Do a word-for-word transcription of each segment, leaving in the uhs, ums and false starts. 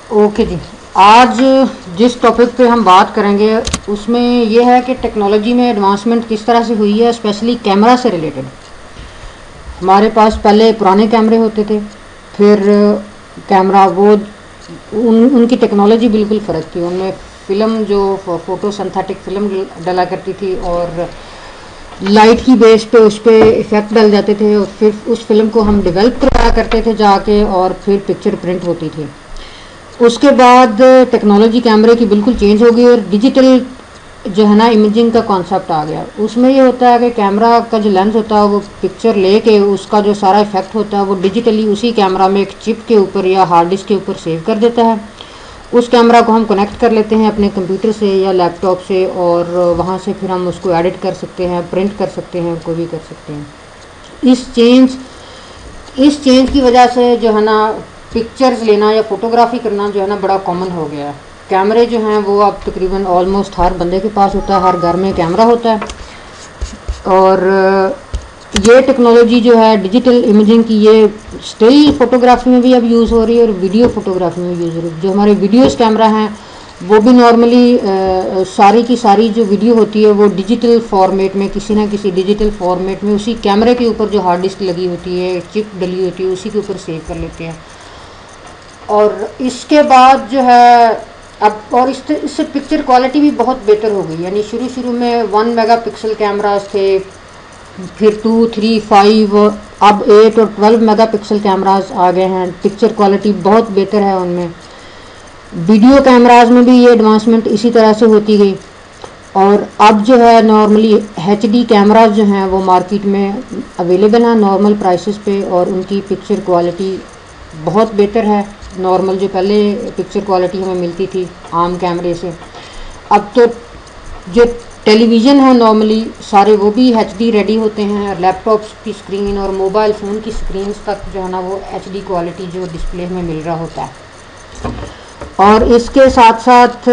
Okay जी। आज जिस topic पे हम बात करेंगे उसमें यह है कि टेक्नोलॉजी में एडवांसमेंट किस तरह से हुई है, स्पेशली कैमरा से रिलेटेड। हमारे पास पहले पुराने कैमरे होते थे, फिर कैमरा वो उन उनकी टेक्नोलॉजी बिल्कुल फ़र्क थी। उनमें फ़िल्म जो फ़ोटो सिंथेटिक फ़िल्म डला करती थी और लाइट की बेस पे उस पर इफ़ेक्ट डल जाते थे और फिर उस फिल्म को हम डेवलप कराया करते थे जाके, और फिर पिक्चर प्रिंट होती थी। उसके बाद टेक्नोलॉजी कैमरे की बिल्कुल चेंज हो गई और डिजिटल जो है ना इमेजिंग का कॉन्सेप्ट आ गया। उसमें ये होता है कि कैमरा का जो लेंस होता है वो पिक्चर लेके उसका जो सारा इफेक्ट होता है वो डिजिटली उसी कैमरा में एक चिप के ऊपर या हार्ड डिस्क के ऊपर सेव कर देता है। उस कैमरा को हम कनेक्ट कर लेते हैं अपने कंप्यूटर से या लैपटॉप से, और वहाँ से फिर हम उसको एडिट कर सकते हैं, प्रिंट कर सकते हैं, कोई भी कर सकते हैं। इस चेंज इस चेंज की वजह से जो है ना पिक्चर्स लेना या फोटोग्राफी करना जो है ना बड़ा कॉमन हो गया है। कैमरे जो हैं वो अब तकरीबन ऑलमोस्ट हर बंदे के पास होता है, हर घर में कैमरा होता है। और ये टेक्नोलॉजी जो है डिजिटल इमेजिंग की, ये स्टिल फोटोग्राफी में भी अब यूज़ हो रही है और वीडियो फोटोग्राफी में यूज़ हो रही है। जो हमारे वीडियोस कैमरा हैं वो भी नॉर्मली सारी की सारी जो वीडियो होती है वो डिजिटल फॉर्मेट में, किसी ना किसी डिजिटल फॉर्मेट में उसी कैमरे के ऊपर जो हार्ड डिस्क लगी होती है, चिप डली होती है, उसी के ऊपर सेव कर लेते हैं। और इसके बाद जो है अब और इस इससे पिक्चर क्वालिटी भी बहुत बेहतर हो गई। यानी शुरू शुरू में वन मेगापिक्सल कैमरास थे, फिर टू थ्री फाइव, अब एट और ट्वेल्व मेगापिक्सल कैमरास आ गए हैं। पिक्चर क्वालिटी बहुत बेहतर है उनमें। वीडियो कैमरास में भी ये एडवांसमेंट इसी तरह से होती गई। और अब जो है नॉर्मली एच डी कैमरास जो हैं वो मार्केट में अवेलेबल हैं नॉर्मल प्राइसेस पे, और उनकी पिक्चर क्वालिटी बहुत बेहतर है नॉर्मल जो पहले पिक्चर क्वालिटी हमें मिलती थी आम कैमरे से। अब तो जो टेलीविज़न है नॉर्मली सारे वो भी एच डी रेडी होते हैं। लैपटॉप्स की स्क्रीन और मोबाइल फ़ोन की स्क्रीन तक जो है ना वो एच डी क्वालिटी जो डिस्प्ले में मिल रहा होता है। और इसके साथ साथ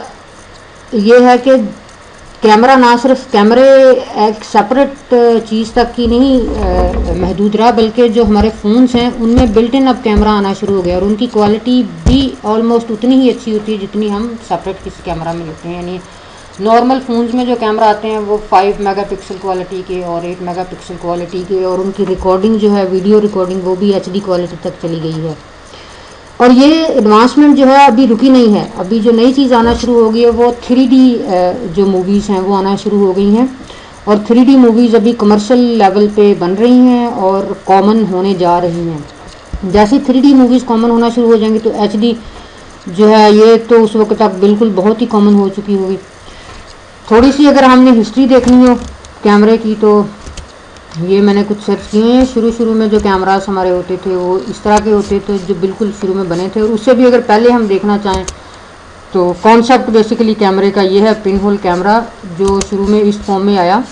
ये है कि कैमरा ना सिर्फ कैमरे एक सेपरेट चीज़ तक की नहीं महदूद रहा, बल्कि जो हमारे फ़ोन्स हैं उनमें बिल्ट इन अब कैमरा आना शुरू हो गया और उनकी क्वालिटी भी ऑलमोस्ट उतनी ही अच्छी होती है जितनी हम सेपरेट किसी कैमरा में लेते हैं। यानी नॉर्मल फ़ोन्स में जो कैमरा आते हैं वो फाइव मेगापिक्सल क्वालिटी के और एट मेगापिक्सल क्वालिटी के, और उनकी रिकॉर्डिंग जो है वीडियो रिकॉर्डिंग वो भी एच डी क्वालिटी तक चली गई है। और ये एडवांसमेंट जो है अभी रुकी नहीं है। अभी जो नई चीज़ आना शुरू हो गई है वो थ्री डी जो मूवीज़ हैं वो आना शुरू हो गई हैं, और थ्री डी मूवीज़ अभी कमर्शियल लेवल पे बन रही हैं और कॉमन होने जा रही हैं। जैसे थ्री डी मूवीज़ कॉमन होना शुरू हो जाएंगी तो एच डी जो है ये तो उस वक्त तक बिल्कुल बहुत ही कॉमन हो चुकी होगी। थोड़ी सी अगर हमने हिस्ट्री देखनी हो कैमरे की तो ये मैंने कुछ सर्च किए हैं। शुरू शुरू में जो कैमरास हमारे होते थे वो इस तरह के होते थे जो बिल्कुल शुरू में बने थे, और उससे भी अगर पहले हम देखना चाहें तो कॉन्सेप्ट बेसिकली कैमरे का ये है, पिन होल कैमरा जो शुरू में इस फॉर्म में आया।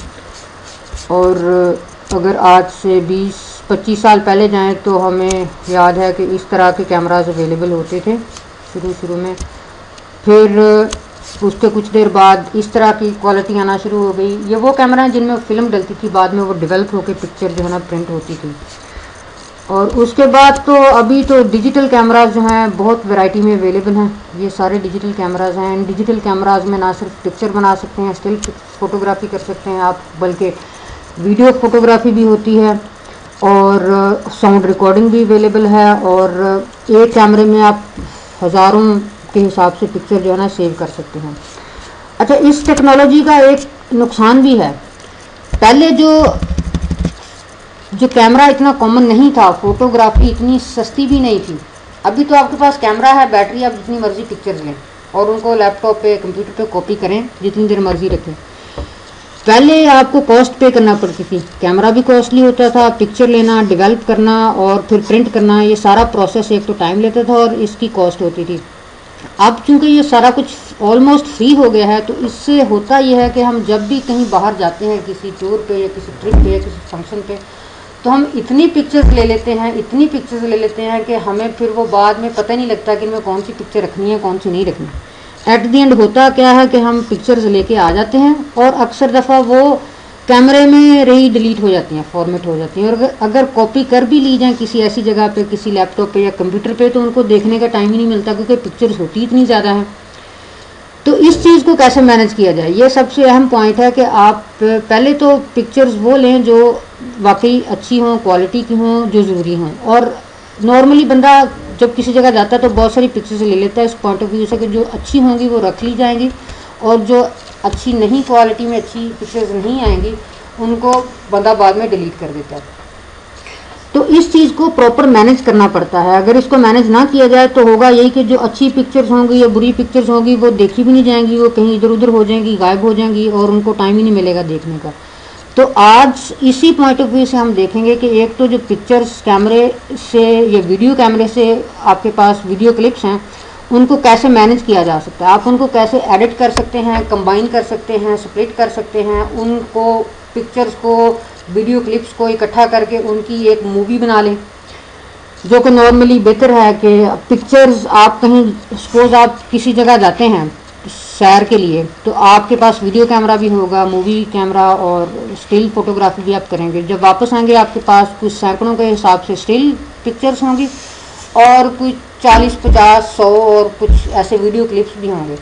और अगर आज से बीस पच्चीस साल पहले जाएं तो हमें याद है कि इस तरह के कैमरास अवेलेबल होते थे शुरू शुरू में। फिर उसके कुछ देर बाद इस तरह की क्वालिटी आना शुरू हो गई। ये वो कैमरा हैं जिनमें फिल्म डलती थी, बाद में वो डेवलप होकर पिक्चर जो है ना प्रिंट होती थी। और उसके बाद तो अभी तो डिजिटल कैमरास जो हैं बहुत वैरायटी में अवेलेबल हैं। ये सारे डिजिटल कैमरास हैं। इन डिजिटल कैमरास में ना सिर्फ पिक्चर बना सकते हैं, स्टिल फोटोग्राफी कर सकते हैं आप, बल्कि वीडियो फोटोग्राफी भी होती है और साउंड रिकॉर्डिंग भी अवेलेबल है। और एक कैमरे में आप हज़ारों के हिसाब से पिक्चर जो है ना सेव कर सकते हैं। अच्छा, इस टेक्नोलॉजी का एक नुकसान भी है। पहले जो जो कैमरा इतना कॉमन नहीं था, फोटोग्राफी इतनी सस्ती भी नहीं थी। अभी तो आपके पास कैमरा है, बैटरी, आप जितनी मर्जी पिक्चर्स लें और उनको लैपटॉप पे कंप्यूटर पे कॉपी करें, जितनी देर मर्जी रखें। पहले आपको कॉस्ट पे करना पड़ती थी, कैमरा भी कॉस्टली होता था, पिक्चर लेना, डेवलप करना और फिर प्रिंट करना, ये सारा प्रोसेस एक तो टाइम लेता था और इसकी कॉस्ट होती थी। अब चूँकि ये सारा कुछ ऑलमोस्ट फ्री हो गया है तो इससे होता यह है कि हम जब भी कहीं बाहर जाते हैं किसी टूर पे या किसी ट्रिप पे या किसी फंक्शन पे, तो हम इतनी पिक्चर्स ले लेते हैं इतनी पिक्चर्स ले लेते हैं कि हमें फिर वो बाद में पता नहीं लगता कि इनमें कौन सी पिक्चर रखनी है कौन सी नहीं रखनी। एट द एंड होता क्या है कि हम पिक्चर्स लेके आ जाते हैं और अक्सर दफ़ा वो कैमरे में रही डिलीट हो जाती हैं, फॉर्मेट हो जाती हैं। और अगर, अगर कॉपी कर भी ली जाए किसी ऐसी जगह पे, किसी लैपटॉप पे या कंप्यूटर पे, तो उनको देखने का टाइम ही नहीं मिलता क्योंकि पिक्चर्स होती इतनी ज़्यादा हैं। तो इस चीज़ को कैसे मैनेज किया जाए, ये सबसे अहम पॉइंट है कि आप पहले तो पिक्चर्स वो लें जो वाकई अच्छी हों, क्वालिटी की हों, जो ज़रूरी हों। और नॉर्मली बंदा जब किसी जगह जाता है तो बहुत सारी पिक्चर्स ले लेता है इस पॉइंट ऑफ व्यू से कि जो अच्छी होंगी वो रख ली जाएंगी, और जो अच्छी नहीं, क्वालिटी में अच्छी पिक्चर्स नहीं आएंगी, उनको बंदा बाद में डिलीट कर देता है। तो इस चीज़ को प्रॉपर मैनेज करना पड़ता है। अगर इसको मैनेज ना किया जाए तो होगा यही कि जो अच्छी पिक्चर्स होंगी या बुरी पिक्चर्स होंगी वो देखी भी नहीं जाएंगी, वो कहीं इधर उधर हो जाएंगी, गायब हो जाएंगी, और उनको टाइम ही नहीं मिलेगा देखने का। तो आज इसी पॉइंट ऑफ व्यू से हम देखेंगे कि एक तो जो पिक्चर्स कैमरे से या वीडियो कैमरे से आपके पास वीडियो क्लिप्स हैं, उनको कैसे मैनेज किया जा सकता है, आप उनको कैसे एडिट कर सकते हैं, कंबाइन कर सकते हैं, स्प्लिट कर सकते हैं, उनको पिक्चर्स को, वीडियो क्लिप्स को इकट्ठा करके उनकी एक मूवी बना लें। जो कि नॉर्मली बेहतर है कि पिक्चर्स आप कहीं, सपोज आप किसी जगह जाते हैं सैर के लिए, तो आपके पास वीडियो कैमरा भी होगा, मूवी कैमरा और स्टिल फोटोग्राफी भी आप करेंगे। जब वापस आएंगे आपके पास कुछ सैकड़ों के हिसाब से स्टिल पिक्चर्स होंगी और कुछ चालीस, पचास, सौ और कुछ ऐसे वीडियो क्लिप्स भी होंगे।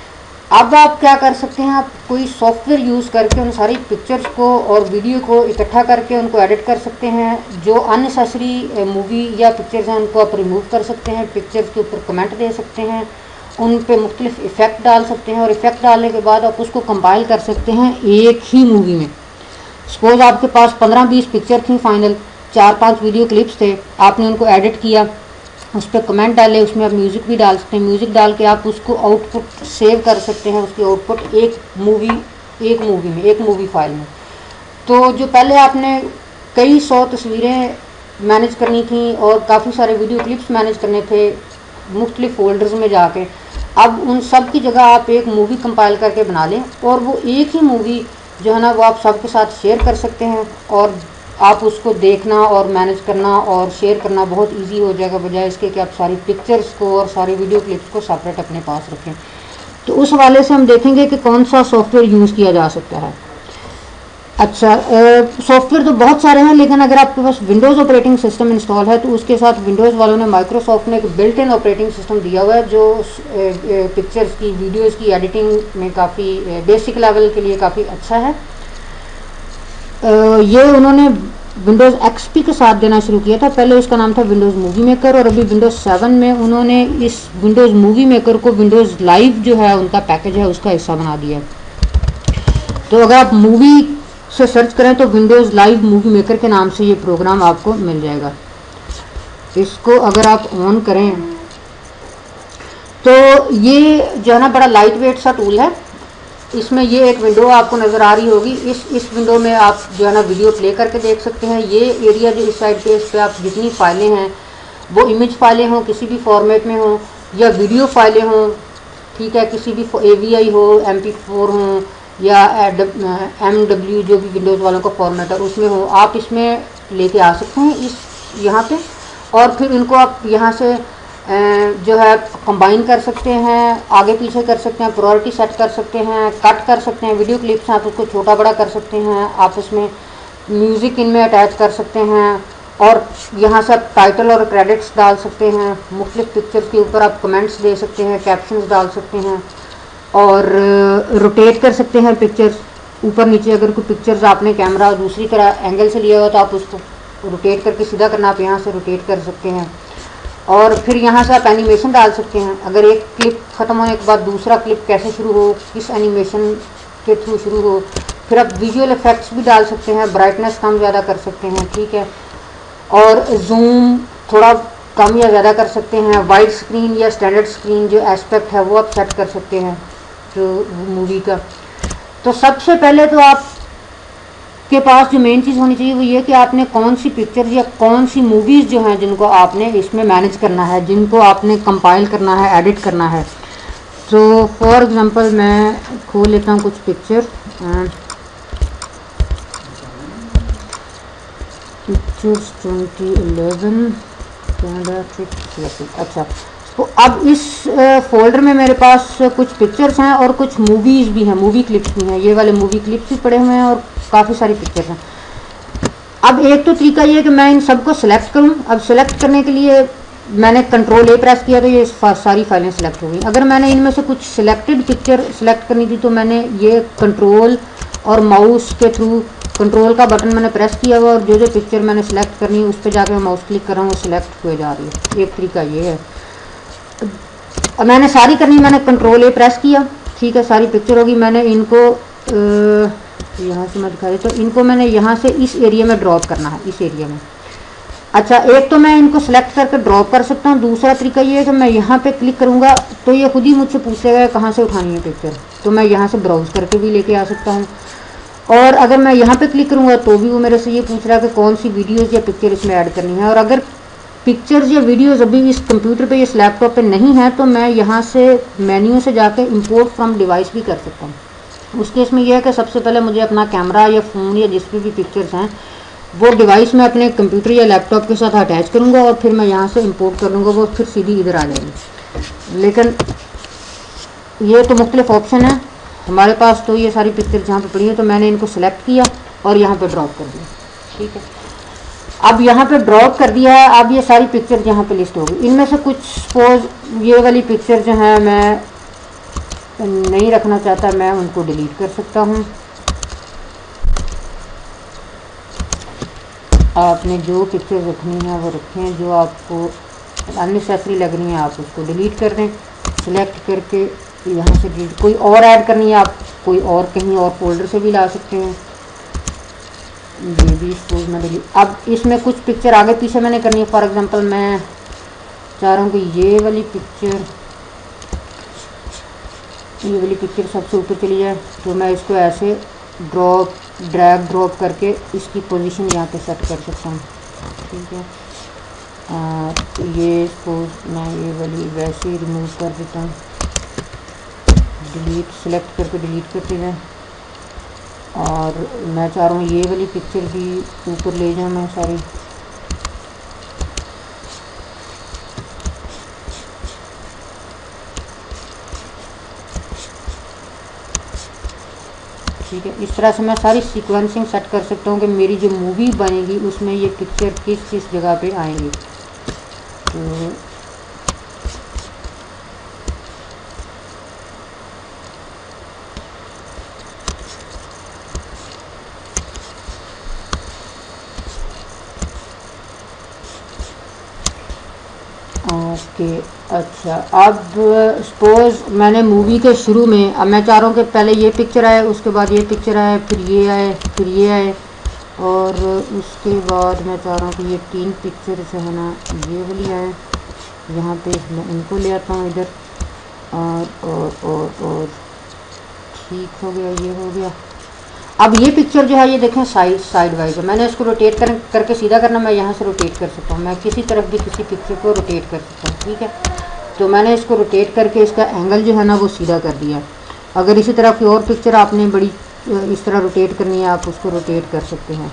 अब आप क्या कर सकते हैं, आप कोई सॉफ्टवेयर यूज़ करके उन सारी पिक्चर्स को और वीडियो को इकट्ठा करके उनको एडिट कर सकते हैं। जो अननेसेसरी मूवी या पिक्चर्स हैं उनको आप रिमूव कर सकते हैं, पिक्चर्स के ऊपर कमेंट दे सकते हैं, उन पे मुख्तलिफ इफ़ेक्ट डाल सकते हैं, और इफ़ेक्ट डालने के बाद आप उसको कंपाइल कर सकते हैं एक ही मूवी में। सपोज आपके पास पंद्रह बीस पिक्चर थी फाइनल, चार पाँच वीडियो क्लिप्स थे, आपने उनको एडिट किया, उस पर कमेंट डाले, उसमें आप म्यूज़िक भी डाल सकते हैं, म्यूज़िक डाल के आप उसको आउटपुट सेव कर सकते हैं, उसकी आउटपुट एक मूवी एक मूवी में, एक मूवी फाइल में। तो जो पहले आपने कई सौ तस्वीरें मैनेज करनी थी और काफ़ी सारे वीडियो क्लिप्स मैनेज करने थे मुख्तलिफ फोल्डर्स में जाके, अब उन सब की जगह आप एक मूवी कंपाइल करके बना लें, और वो एक ही मूवी जो है ना वो आप सबके साथ शेयर कर सकते हैं, और आप उसको देखना और मैनेज करना और शेयर करना बहुत इजी हो जाएगा, बजाय इसके कि आप सारी पिक्चर्स को और सारी वीडियो क्लिप्स को सेपरेट अपने पास रखें। तो उस हवाले से हम देखेंगे कि कौन सा सॉफ्टवेयर यूज़ किया जा सकता है। अच्छा, सॉफ्टवेयर तो बहुत सारे हैं, लेकिन अगर आपके पास विंडोज़ ऑपरेटिंग सिस्टम इंस्टॉल है तो उसके साथ विंडोज़ वालों ने, माइक्रोसॉफ्ट ने एक बिल्ट इन ऑपरेटिंग सिस्टम दिया हुआ है जो पिक्चर्स की, वीडियोज़ की एडिटिंग में काफ़ी बेसिक लेवल के लिए काफ़ी अच्छा है। ये उन्होंने विंडोज़ एक्सपी के साथ देना शुरू किया था, पहले उसका नाम था विंडोज़ मूवी मेकर, और अभी विंडोज़ सेवन में उन्होंने इस विंडोज़ मूवी मेकर को विंडोज़ लाइव जो है उनका पैकेज है उसका हिस्सा बना दिया है। तो अगर आप मूवी से सर्च करें तो विंडोज़ लाइव मूवी मेकर के नाम से ये प्रोग्राम आपको मिल जाएगा। इसको अगर आप ऑन करें तो ये जो है ना बड़ा लाइट वेट सा टूल है। इसमें ये एक विंडो आपको नज़र आ रही होगी, इस इस विंडो में आप जो है ना वीडियो प्ले करके देख सकते हैं। ये एरिया जो इस साइड पे, इस पे आप जितनी फाइलें हैं वो इमेज फाइलें हों किसी भी फॉर्मेट में हों या वीडियो फाइलें हों, ठीक है, किसी भी ए वी आई हो, एम पी फोर हों या एम डब्ल्यू जो भी विंडोज़ वालों का फॉर्मेट है उसमें हो, आप इसमें लेके आ सकते हैं इस यहाँ पे, और फिर इनको आप यहाँ से जो है कंबाइन कर सकते हैं, आगे पीछे कर सकते हैं, प्रायोरिटी सेट कर सकते हैं, कट कर सकते हैं। वीडियो क्लिप्स आप उसको छोटा बड़ा कर सकते हैं, आप उसमें म्यूज़िक इनमें अटैच कर सकते हैं, और यहाँ से आप टाइटल और क्रेडिट्स डाल सकते हैं। मुख्तलिफ पिक्चर्स के ऊपर आप कमेंट्स दे सकते हैं, कैप्शंस डाल सकते हैं, और रोटेट कर सकते हैं पिक्चर्स ऊपर नीचे। अगर कोई पिक्चर्स आपने कैमरा दूसरी तरह एंगल से लिया हुआ तो आप उसको रोटेट करके सीधा करना, आप यहाँ से रोटेट कर सकते हैं। और फिर यहाँ से आप एनिमेशन डाल सकते हैं, अगर एक क्लिप ख़त्म होने के बाद दूसरा क्लिप कैसे शुरू हो, किस एनिमेशन के थ्रू शुरू हो। फिर आप विजुअल इफेक्ट्स भी डाल सकते हैं, ब्राइटनेस कम ज़्यादा कर सकते हैं, ठीक है, और जूम थोड़ा कम या ज़्यादा कर सकते हैं। वाइड स्क्रीन या स्टैंडर्ड स्क्रीन जो एस्पेक्ट है वो आप सेट कर सकते हैं जो मूवी का। तो सबसे पहले तो आप के पास जो मेन चीज़ होनी चाहिए वो ये कि आपने कौन सी पिक्चर्स या कौन सी मूवीज़ जो हैं जिनको आपने इसमें मैनेज करना है, जिनको आपने कंपाइल करना है, एडिट करना है। तो फॉर एग्जांपल मैं खोल लेता हूँ कुछ picture, pictures twenty eleven Canada trip. अच्छा, तो अब इस फोल्डर में मेरे पास कुछ पिक्चर्स हैं और कुछ मूवीज़ भी हैं, मूवी क्लिप्स भी हैं। ये वाले मूवी क्लिप्स भी पड़े हुए हैं और काफ़ी सारी पिक्चर्स हैं। अब एक तो तरीका ये है कि मैं इन सबको सिलेक्ट करूं। अब सिलेक्ट करने के लिए मैंने कंट्रोल ए प्रेस किया तो ये सारी फाइलें सिलेक्ट हो गई। अगर मैंने इनमें से कुछ सिलेक्टेड पिक्चर सिलेक्ट करनी थी तो मैंने ये कंट्रोल और माउस के थ्रू कंट्रोल का बटन मैंने प्रेस किया हुआ और जो जो पिक्चर मैंने सेलेक्ट करनी है उस पर जाकर माउस क्लिक कर रहा हूँ, वो सिलेक्ट हुए जा रही है। एक तरीका ये है। अब मैंने सारी करनी, मैंने कंट्रोल ए प्रेस किया, ठीक है, सारी पिक्चर होगी। मैंने इनको यहाँ से मैं दिखा रही तो इनको मैंने यहाँ से इस एरिया में ड्रॉप करना है, इस एरिया में। अच्छा, एक तो मैं इनको सेलेक्ट करके ड्रॉप कर सकता हूँ। दूसरा तरीका ये है कि मैं यहाँ पे क्लिक करूँगा तो ये खुद ही मुझसे पूछेगा कहाँ से उठानी है पिक्चर, तो मैं यहाँ से ब्राउज करके भी लेके आ सकता हूँ। और अगर मैं यहाँ पे क्लिक करूँगा तो भी वो मेरे से ये पूछ रहा है कि कौन सी वीडियोज़ या पिक्चर इसमें ऐड करनी है। और अगर पिक्चर्स या वीडियोज़ अभी इस कंप्यूटर पे, इस लैपटॉप पे नहीं है तो मैं यहाँ से मेन्यू से जाके इंपोर्ट फ्रॉम डिवाइस भी कर सकता हूँ। उस केस में यह है कि सबसे पहले मुझे अपना कैमरा या फ़ोन या जिस पर भी पिक्चर्स हैं वो डिवाइस में अपने कंप्यूटर या लैपटॉप के साथ अटैच करूँगा और फिर मैं यहाँ से इंपोर्ट कर लूँगा, वो फिर सीधी इधर आ जाएगी। लेकिन ये तो मुख्तलिफ ऑप्शन है हमारे पास। तो ये सारी पिक्चर्स यहाँ पे पड़ी है तो मैंने इनको सेलेक्ट किया और यहाँ पे ड्रॉप कर दिया, ठीक है। अब यहाँ पे ड्रॉप कर दिया है। अब ये सारी पिक्चर यहाँ पे लिस्ट होगी। इनमें से कुछ सपोज ये वाली पिक्चर जो है मैं नहीं रखना चाहता, मैं उनको डिलीट कर सकता हूँ। आपने जो पिक्चर रखनी है वो रखें, जो आपको अननेसेसरी लग रही है आप उसको डिलीट कर दें। सिलेक्ट करके यहाँ से डिलीट, कोई और ऐड करनी है आप कोई और कहीं और फोल्डर से भी ला सकते हैं। ये भी सपोज मैं डिलीट। अब इसमें कुछ पिक्चर आगे पीछे मैंने करनी है। फॉर एग्जांपल मैं चाह रहा हूँ कि ये वाली पिक्चर ये वाली पिक्चर सबसे ऊपर चली जाए, तो मैं इसको ऐसे ड्रॉप ड्रैग ड्रॉप करके इसकी पोजीशन यहाँ पे सेट कर सकता हूँ, ठीक है। आ, ये सपोज मैं ये वाली वैसे ही रिमूव कर देता हूँ, डिलीट सेलेक्ट करके डिलीट करते जाएँ। और मैं चाह रहा हूँ ये वाली पिक्चर भी ऊपर ले जाऊँ मैं सारी। ठीक है, इस तरह से मैं सारी सीक्वेंसिंग सेट कर सकता हूँ कि मेरी जो मूवी बनेगी उसमें ये पिक्चर किस किस जगह पे आएंगी। तो ओके, अच्छा, अब सपोज मैंने मूवी के शुरू में, अब मैं चाह रहा हूँ कि पहले ये पिक्चर आए, उसके बाद ये पिक्चर आए, फिर ये आए, फिर ये आए, और उसके बाद मैं चाह रहा हूँ कि ये तीन पिक्चर जो है ना ये वाली आए। यहाँ पे मैं इनको ले आता हूँ इधर, और और और और ठीक हो गया, ये हो गया। अब ये पिक्चर जो है ये देखें साइड साइड वाइज है। मैंने इसको रोटेट कर करके सीधा करना, मैं यहाँ से रोटेट कर सकता हूँ, मैं किसी तरफ भी किसी पिक्चर को रोटेट कर सकता हूँ, ठीक है। तो मैंने इसको रोटेट करके इसका एंगल जो है ना वो सीधा कर दिया। अगर इसी तरह की और पिक्चर आपने बड़ी इस तरह रोटेट करनी है आप उसको रोटेट कर सकते हैं।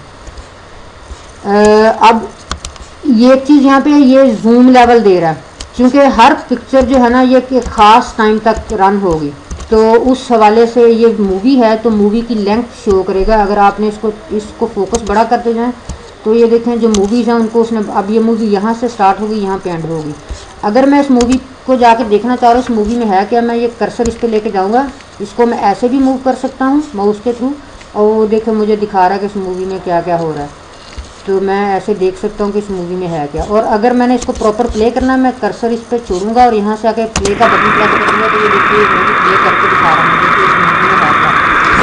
अब ये एक चीज़ यहाँ पे ये जूम लेवल दे रहा है, क्योंकि हर पिक्चर जो है ना ये एक ख़ास टाइम तक रन होगी, तो उस हवाले से ये मूवी है तो मूवी की लेंथ शो करेगा। अगर आपने इसको इसको फोकस बड़ा करते जाएं तो ये देखें जो मूवीज़ हैं उनको उसने, अब ये मूवी यहाँ से स्टार्ट होगी यहाँ पे एंड होगी। अगर मैं इस मूवी को जाके देखना चाह रहा हूँ इस मूवी में है क्या, मैं ये कर्सर इस पर लेके जाऊँगा, इसको मैं ऐसे भी मूव कर सकता हूँ माउस के थ्रू, और वो देखें मुझे दिखा रहा है कि इस मूवी में क्या क्या हो रहा है। तो मैं ऐसे देख सकता हूँ कि इस मूवी में है क्या। और अगर मैंने इसको प्रॉपर प्ले करना है, मैं कर्सर इस पर छोड़ूंगा और यहाँ से आके प्ले का बटन प्रेस करूँगा तो ये देखिए मूवी प्ले करके दिखा रहा है मुझे कि इस मूवी में है क्या,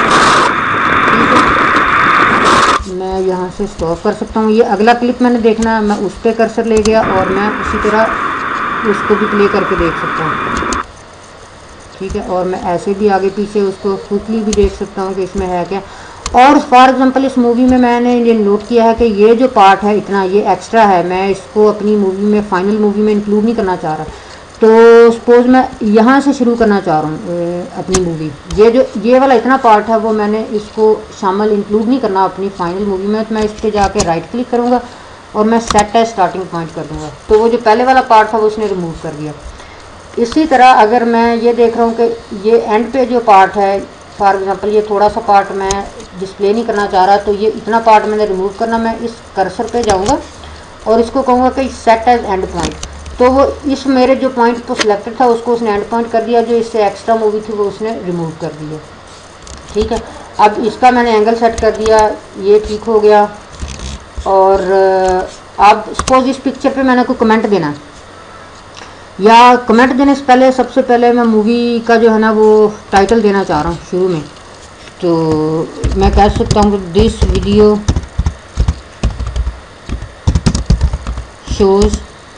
ठीक है। मैं यहाँ से स्टॉप कर सकता हूँ। ये अगला क्लिप मैंने देखना है, मैं उस पर कर्सर ले गया और मैं उसी तरह उसको भी प्ले करके देख सकता हूँ, ठीक है। और मैं ऐसे भी आगे पीछे उसको क्विकली भी देख सकता हूँ कि इसमें है क्या। और फॉर एग्जांपल इस मूवी में मैंने ये नोट किया है कि ये जो पार्ट है इतना ये एक्स्ट्रा है, मैं इसको अपनी मूवी में फाइनल मूवी में इंक्लूड नहीं करना चाह रहा। तो सपोज मैं यहाँ से शुरू करना चाह रहा हूँ अपनी मूवी, ये जो ये वाला इतना पार्ट है वो मैंने इसको शामिल इंक्लूड नहीं करना अपनी फाइनल मूवी में। तो मैं इस पर जाके राइट क्लिक करूँगा और मैं सेट है स्टार्टिंग पॉइंट कर दूँगा, तो वो जो पहले वाला पार्ट था वो उसने रिमूव कर दिया। इसी तरह अगर मैं ये देख रहा हूँ कि ये एंड पे जो पार्ट है फॉर एग्जांपल ये थोड़ा सा पार्ट मैं डिस्प्ले नहीं करना चाह रहा, तो ये इतना पार्ट मैंने रिमूव करना, मैं इस कर्सर पे जाऊंगा और इसको कहूँगा कि सेट एज एंड पॉइंट, तो वो इस मेरे जो पॉइंट को सिलेक्टेड था उसको उसने एंड पॉइंट कर दिया, जो इससे एक्स्ट्रा मूवी थी वो उसने रिमूव कर दिया। ठीक है, अब इसका मैंने एंगल सेट कर दिया, ये ठीक हो गया। और अब सपोज इस पिक्चर पे मैंने कोई कमेंट देना है, या कमेंट देने से पहले सबसे पहले मैं मूवी का जो है ना वो टाइटल देना चाह रहा हूँ शुरू में, तो मैं कह सकता हूँ this video shows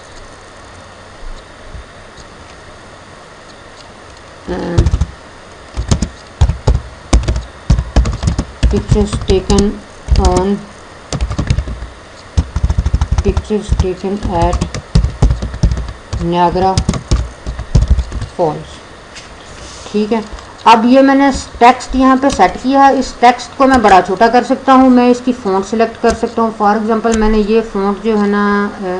pictures taken on pictures taken at Niagara Falls। ठीक है, अब ये मैंने टेक्स्ट यहाँ पे सेट किया है, इस टेक्स्ट को मैं बड़ा छोटा कर सकता हूँ, मैं इसकी फ़ॉन्ट सेलेक्ट कर सकता हूँ। फॉर एग्जांपल मैंने ये फ़ॉन्ट जो है ना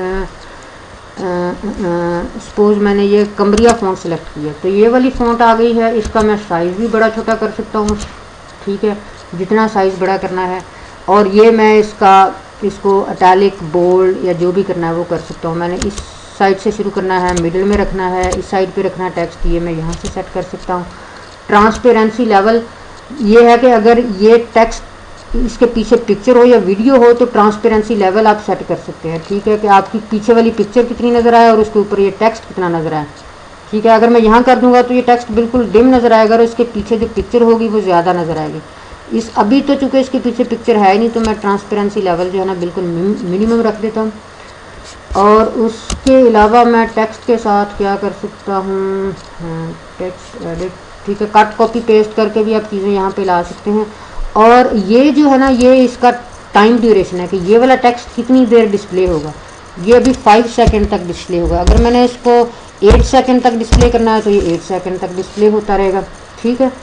सपोज मैंने ये कमरिया फ़ॉन्ट सेलेक्ट किया, तो ये वाली फ़ॉन्ट आ गई है, इसका मैं साइज़ भी बड़ा छोटा कर सकता हूँ। ठीक है, जितना साइज़ बड़ा करना है, और ये मैं इसका इसको अटैलिक बोल्ड या जो भी करना है वो कर सकता हूँ। मैंने इस साइड से शुरू करना है, मिडिल में रखना है, इस साइड पे रखना है टेक्स्ट, ये मैं यहाँ से सेट कर सकता हूँ। ट्रांसपेरेंसी लेवल ये है कि अगर ये टेक्स्ट इसके पीछे पिक्चर हो या वीडियो हो तो ट्रांसपेरेंसी लेवल आप सेट कर सकते हैं। ठीक है, कि आपकी पीछे वाली पिक्चर कितनी नज़र आए और उसके ऊपर ये टेक्स्ट कितना नज़र आए। ठीक है, अगर मैं यहाँ कर दूँगा तो ये टेक्स्ट बिल्कुल डिम नज़र आएगा और इसके पीछे जो पिक्चर होगी वो ज़्यादा नज़र आएगी। इस अभी तो चूँकि इसके पीछे पिक्चर है ही नहीं, तो मैं ट्रांसपेरेंसी लेवल जो है ना बिल्कुल मिनिमम रख देता हूँ। और उसके अलावा मैं टेक्स्ट के साथ क्या कर सकता हूँ, टेक्स्ट एडिट। ठीक है, कट कॉपी पेस्ट करके भी आप चीज़ें यहाँ पे ला सकते हैं। और ये जो है ना ये इसका टाइम ड्यूरेशन है कि ये वाला टेक्स्ट कितनी देर डिस्प्ले होगा। ये अभी फाइव सेकंड तक डिस्प्ले होगा, अगर मैंने इसको एट सेकंड तक डिस्प्ले करना है तो ये एट सेकंड तक डिस्प्ले होता रहेगा। ठीक है,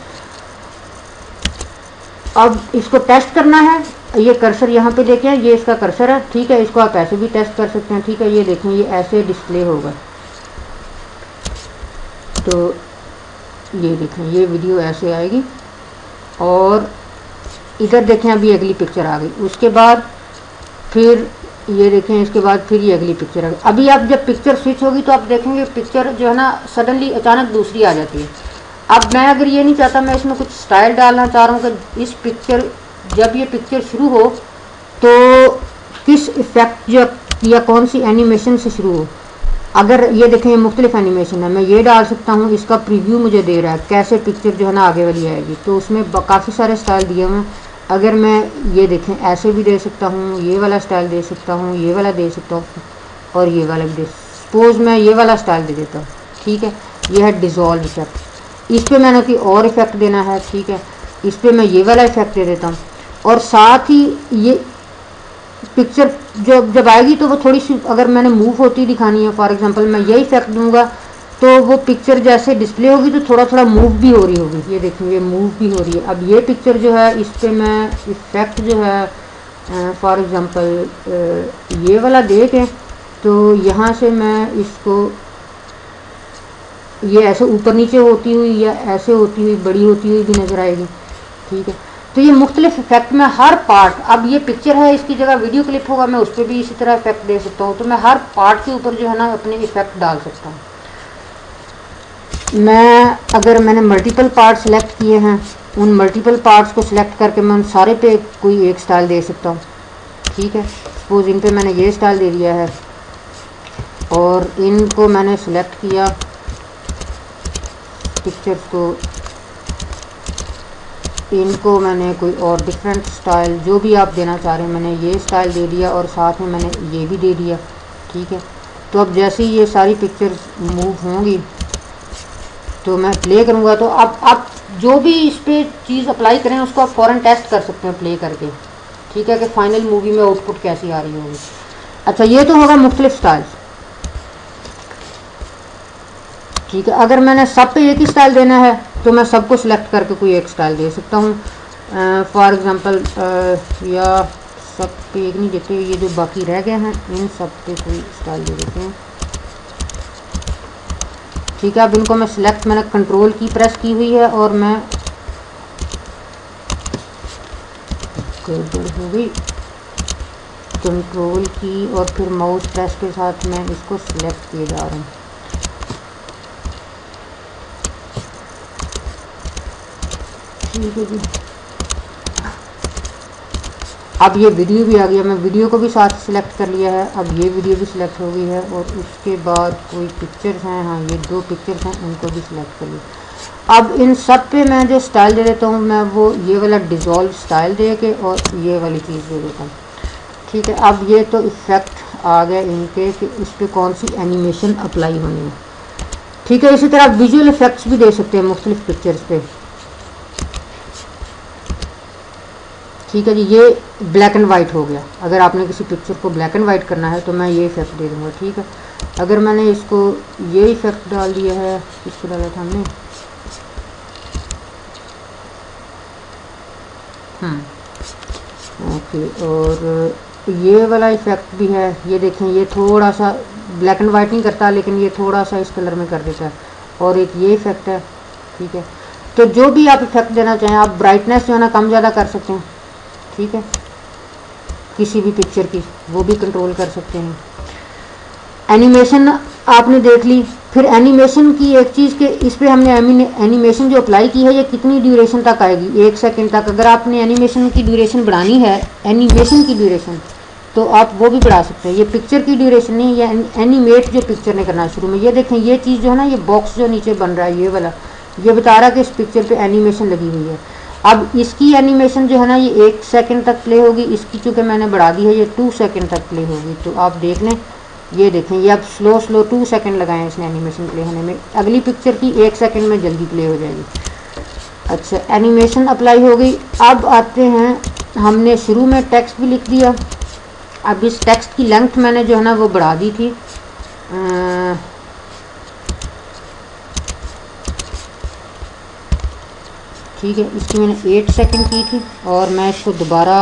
अब इसको टेस्ट करना है, ये कर्सर यहाँ पे देखें, ये इसका कर्सर है। ठीक है, इसको आप ऐसे भी टेस्ट कर सकते हैं। ठीक है, ये देखें ये ऐसे डिस्प्ले होगा, तो ये देखें ये वीडियो ऐसे आएगी। और इधर देखें अभी अगली पिक्चर आ गई, उसके बाद फिर ये देखें इसके बाद फिर ये अगली पिक्चर आ गई। अभी आप जब पिक्चर स्विच होगी तो आप देखेंगे पिक्चर जो है ना सडनली अचानक दूसरी आ जाती है। अब मैं अगर ये नहीं चाहता, मैं इसमें कुछ स्टाइल डालना चाह रहा हूँ कि इस पिक्चर जब ये पिक्चर शुरू हो तो किस इफेक्ट जो या कौन सी एनिमेशन से शुरू हो। अगर ये देखें मुख्तलिफ एनिमेशन है, मैं ये डाल सकता हूँ, इसका प्रीव्यू मुझे दे रहा है कैसे पिक्चर जो है ना आगे वाली आएगी, तो उसमें काफ़ी सारे स्टाइल दिए हुए हैं। अगर मैं ये देखें ऐसे भी दे सकता हूँ, ये वाला स्टाइल दे सकता हूँ, ये वाला दे सकता हूँ, और ये वाला भी दे। सपोज मैं ये वाला स्टाइल दे देता हूँ। ठीक है, ये है डिज़ोल्व इफेक्ट, इस पर मैंने कोई और इफेक्ट देना है। ठीक है, इस पर मैं ये वाला इफेक्ट दे देता हूँ। और साथ ही ये पिक्चर जब जब आएगी तो वो थोड़ी सी अगर मैंने मूव होती दिखानी है, फॉर एग्जांपल मैं ये इफेक्ट दूंगा तो वो पिक्चर जैसे डिस्प्ले होगी तो थोड़ा थोड़ा मूव भी हो रही होगी। ये देखिए ये मूव भी हो रही है। अब ये पिक्चर जो है इस पर मैं इफेक्ट जो है फॉर एग्जांपल ये वाला दे के, तो यहाँ से मैं इसको ये ऐसे ऊपर नीचे होती हुई या ऐसे होती हुई बड़ी होती हुई भी नज़र आएगी। ठीक है, तो ये मुख्तलिफ इफेक्ट में हर पार्ट, अब ये पिक्चर है इसकी जगह वीडियो क्लिप होगा, मैं उस पर भी इसी तरह इफेक्ट दे सकता हूँ। तो मैं हर पार्ट के ऊपर जो है ना अपने इफेक्ट डाल सकता हूँ। मैं अगर मैंने मल्टीपल पार्ट सेलेक्ट किए हैं, उन मल्टीपल पार्ट्स को सिलेक्ट करके मैं उन सारे पे कोई एक स्टाइल दे सकता हूँ। ठीक है, सपोज इन पे मैंने ये स्टाइल दे दिया है और इनको मैंने सेलेक्ट किया पिक्चर्स को, इनको मैंने कोई और डिफरेंट स्टाइल जो भी आप देना चाह रहे हैं मैंने ये स्टाइल दे दिया और साथ में मैंने ये भी दे दिया। ठीक है, तो अब जैसे ही ये सारी पिक्चर्स मूव होंगी तो मैं प्ले करूँगा, तो अब आप जो भी इस पर चीज़ अप्लाई करें उसको आप फ़ौरन टेस्ट कर सकते हैं प्ले करके। ठीक है, कि फाइनल मूवी में आउटपुट कैसी आ रही होगी। अच्छा, ये तो होगा मुख्तलिफ स्टाइल्स। ठीक है, अगर मैंने सब पे एक ही स्टाइल देना है तो मैं सबको सिलेक्ट करके कोई एक स्टाइल दे सकता हूँ। फॉर एग्जांपल या सब पे एक नहीं देते, ये जो बाकी रह गए हैं इन सब पे कोई स्टाइल दे देते हैं। ठीक है, अब इनको मैं सिलेक्ट, मैंने कंट्रोल की प्रेस की हुई है और मैं गड़बड़ हो गई। कंट्रोल की और फिर माउस प्रेस के साथ मैं इसको सिलेक्ट किए जा रहा हूँ। ठीक है जी, अब ये वीडियो भी आ गया, मैं वीडियो को भी साथ सिलेक्ट कर लिया है। अब ये वीडियो भी सिलेक्ट हो गई है और उसके बाद कोई पिक्चर्स हैं, हाँ ये दो पिक्चर्स हैं, उनको भी सिलेक्ट कर लिया। अब इन सब पे मैं जो स्टाइल दे देता हूँ, मैं वो ये वाला डिज़ोल्व स्टाइल दे के और ये वाली चीज़ दे देता हूँ। ठीक है, अब ये तो इफ़ेक्ट आ गए इनके कि इस पर कौन सी एनिमेशन अप्लाई होनी है। ठीक है, इसी तरह विजुअल इफ़ेक्ट्स भी दे सकते हैं मुख्तलिफ पिक्चर्स पे। ठीक है जी, ये ब्लैक एंड वाइट हो गया। अगर आपने किसी पिक्चर को ब्लैक एंड वाइट करना है तो मैं ये इफ़ेक्ट दे दूँगा। ठीक है, अगर मैंने इसको ये इफ़ेक्ट डाल दिया है, इसको डाला था हमने, हम्म ओके, और ये वाला इफ़ेक्ट भी है, ये देखें, ये थोड़ा सा ब्लैक एंड वाइट नहीं करता लेकिन ये थोड़ा सा इस कलर में कर देता है। और एक ये इफ़ेक्ट है। ठीक है, तो जो भी आप इफ़ेक्ट देना चाहें, आप ब्राइटनेस जो है ना कम ज़्यादा कर सकते हैं। ठीक है, किसी भी पिक्चर की वो भी कंट्रोल कर सकते हैं। एनिमेशन आपने देख ली। फिर एनिमेशन की एक चीज़ के इस पर हमने एनिमेशन जो अप्लाई की है ये कितनी ड्यूरेशन तक आएगी, एक सेकंड तक। अगर आपने एनिमेशन की ड्यूरेशन बढ़ानी है, एनिमेशन की ड्यूरेशन, तो आप वो भी बढ़ा सकते हैं। ये पिक्चर की ड्यूरेशन नहीं, ये एनिमेट जो पिक्चर ने करना शुरू में। ये देखें, ये चीज़ जो है ना, ये बॉक्स जो नीचे बन रहा है ये वाला, ये बता रहा है कि इस पिक्चर पे एनिमेशन लगी हुई है। अब इसकी एनिमेशन जो है ना ये एक सेकंड तक प्ले होगी, इसकी चूँकि मैंने बढ़ा दी है ये टू सेकंड तक प्ले होगी। तो आप देख लें, ये देखें, ये अब स्लो स्लो टू सेकंड लगाए इसने एनिमेशन प्ले होने में। अगली पिक्चर की एक सेकंड में जल्दी प्ले हो जाएगी। अच्छा, एनिमेशन अप्लाई हो गई। अब आते हैं, हमने शुरू में टेक्स्ट भी लिख दिया। अब इस टेक्स्ट की लेंथ मैंने जो है ना वो बढ़ा दी थी। आ, ठीक है, इसकी मैंने एट सेकंड की थी और मैं इसको दोबारा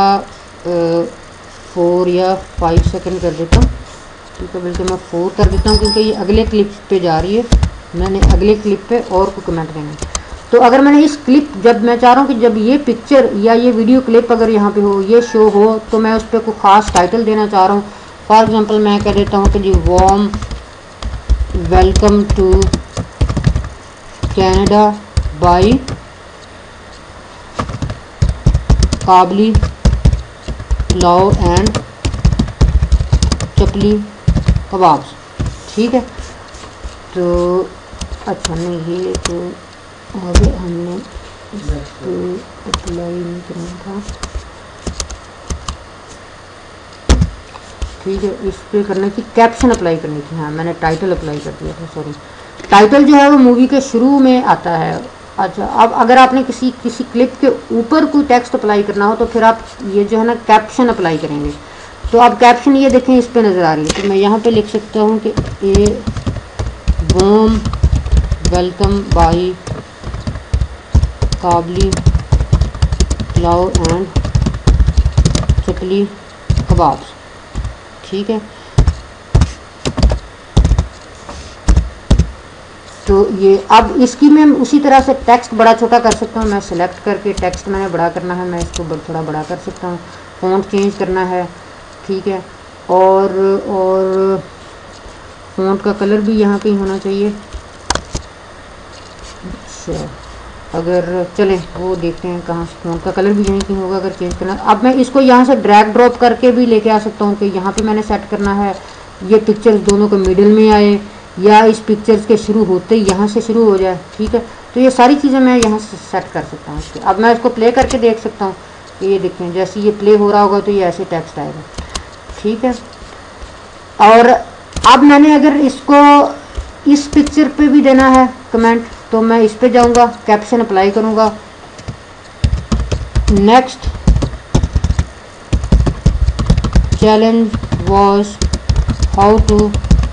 फोर या फाइव सेकंड कर देता हूँ। ठीक है, बल्कि मैं फोर कर देता हूँ क्योंकि ये अगले क्लिप पे जा रही है। मैंने अगले क्लिप पे और को कमेंट देना है। तो अगर मैंने इस क्लिप, जब मैं चाह रहा हूँ कि जब ये पिक्चर या ये वीडियो क्लिप अगर यहाँ पे हो, ये शो हो, तो मैं उस पर कोई ख़ास टाइटल देना चाह रहा हूँ। फॉर एग्ज़ाम्पल मैं कह देता हूँ कि जी warm welcome to Canada by Kabuli pulao and chapli kebabs. ठीक है, तो अच्छा नहीं, ये तो आगे हमने इसको अप्लाई नहीं करना था। ठीक है, इस पे करने की कैप्शन अप्लाई करनी थी। हाँ, मैंने टाइटल अप्लाई कर दिया था, सॉरी। टाइटल जो है वो मूवी के शुरू में आता है। अच्छा, अब अगर आपने किसी किसी क्लिप के ऊपर कोई टेक्स्ट अप्लाई करना हो तो फिर आप ये जो है ना कैप्शन अप्लाई करेंगे। तो अब कैप्शन ये देखें, इस पे नज़र आ रही है, तो मैं यहाँ पे लिख सकता हूँ कि a warm welcome by Kabuli pulao and chapli kebabs. ठीक है, तो ये अब इसकी मैं उसी तरह से टेक्स्ट बड़ा छोटा कर सकता हूँ। मैं सिलेक्ट करके टेक्स्ट मैंने बड़ा करना है, मैं इसको थोड़ा बड़ा कर सकता हूँ। फ़ॉन्ट चेंज करना है। ठीक है, और और फ़ॉन्ट का कलर भी यहाँ पे ही होना चाहिए। अच्छा, अगर चलें वो देखते हैं कहाँ से फ़ॉन्ट का कलर भी यहीं कहीं होगा अगर चेंज करना। अब मैं इसको यहाँ से ड्रैग ड्रॉप करके भी लेके आ सकता हूँ कि यहाँ पे मैंने सेट करना है ये पिक्चर्स दोनों के मिडिल में आए या इस पिक्चर्स के शुरू होते ही यहाँ से शुरू हो जाए। ठीक है, तो ये सारी चीज़ें मैं यहाँ से सेट कर सकता हूँ इसके। अब मैं इसको प्ले करके देख सकता हूँ कि ये देखें, जैसे ये प्ले हो रहा होगा तो ये ऐसे टेक्स्ट आएगा। ठीक है, और अब मैंने अगर इसको इस पिक्चर पे भी देना है कमेंट, तो मैं इस पे जाऊँगा, कैप्शन अप्लाई करूँगा। Next challenge was how to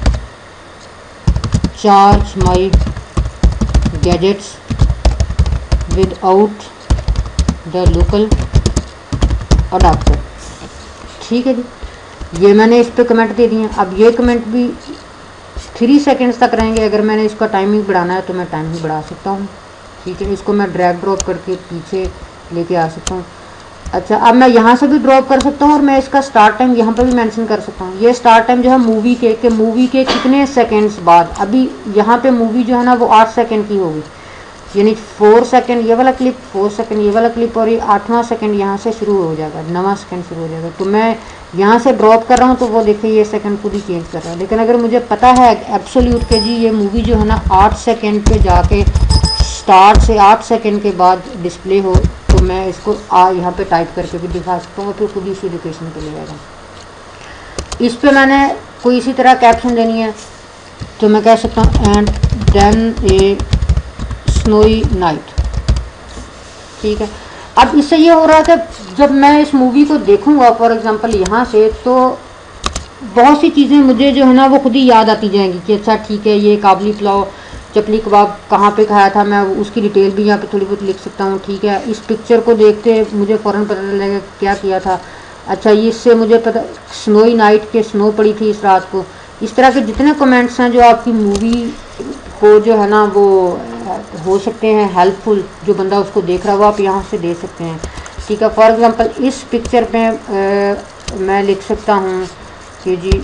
charge my gadgets without the local adapter. ठीक है जी, ये मैंने इस पे कमेंट दे दिए। अब ये कमेंट भी थ्री सेकेंड्स तक रहेंगे। अगर मैंने इसका टाइमिंग बढ़ाना है तो मैं टाइमिंग बढ़ा सकता हूँ। ठीक है, इसको मैं ड्रैग ड्रॉप करके पीछे लेके आ सकता हूँ। अच्छा, अब मैं यहाँ से भी ड्रॉप कर सकता हूँ और मैं इसका स्टार्ट टाइम यहाँ पे भी मेंशन कर सकता हूँ। ये स्टार्ट टाइम जो है मूवी के के मूवी के कितने सेकंड्स बाद, अभी यहाँ पे मूवी जो है ना वो आठ सेकंड की होगी, यानी फोर सेकंड ये वाला क्लिप, फोर सेकंड ये वाला क्लिप, और ये आठवां सेकंड यहाँ से शुरू हो जाएगा, नवा सेकंड शुरू हो जाएगा। तो मैं यहाँ से ड्रॉप कर रहा हूँ तो वो देखिए ये सेकंड खुद ही चेंज कर रहा है। लेकिन अगर मुझे पता है एब्सोल्यूट के जी ये मूवी जो है ना आठ सेकंड पे जाके स्टार्ट से आठ सेकंड के बाद डिस्प्ले हो, तो मैं इसको आ यहाँ पे टाइप करके भी दिखा सकता हूँ, फिर खुद ही इसी लोकेशन पे ले जाएगा। इस पे मैंने कोई इसी तरह कैप्शन देनी है तो मैं कह सकता हूँ and then a snowy night. ठीक है, अब इससे ये हो रहा है कि जब मैं इस मूवी को देखूंगा फॉर एग्जांपल यहाँ से, तो बहुत सी चीज़ें मुझे जो है ना वो खुद ही याद आती जाएंगी कि अच्छा ठीक है ये काबली पुलाव चपली कबाब कहाँ पे खाया था, मैं उसकी डिटेल भी यहाँ पे थोड़ी बहुत लिख सकता हूँ। ठीक है, इस पिक्चर को देखते मुझे फ़ौरन पता चलेगा क्या किया था। अच्छा, इससे मुझे पता स्नोई नाइट के स्नो पड़ी थी इस रात को। इस तरह के जितने कमेंट्स हैं जो आपकी मूवी को जो है ना वो हो सकते हैं हेल्पफुल, जो बंदा उसको देख रहा है वो आप यहाँ से दे सकते हैं। ठीक है, फॉर एग्जांपल इस पिक्चर पे आ, मैं लिख सकता हूँ कि जी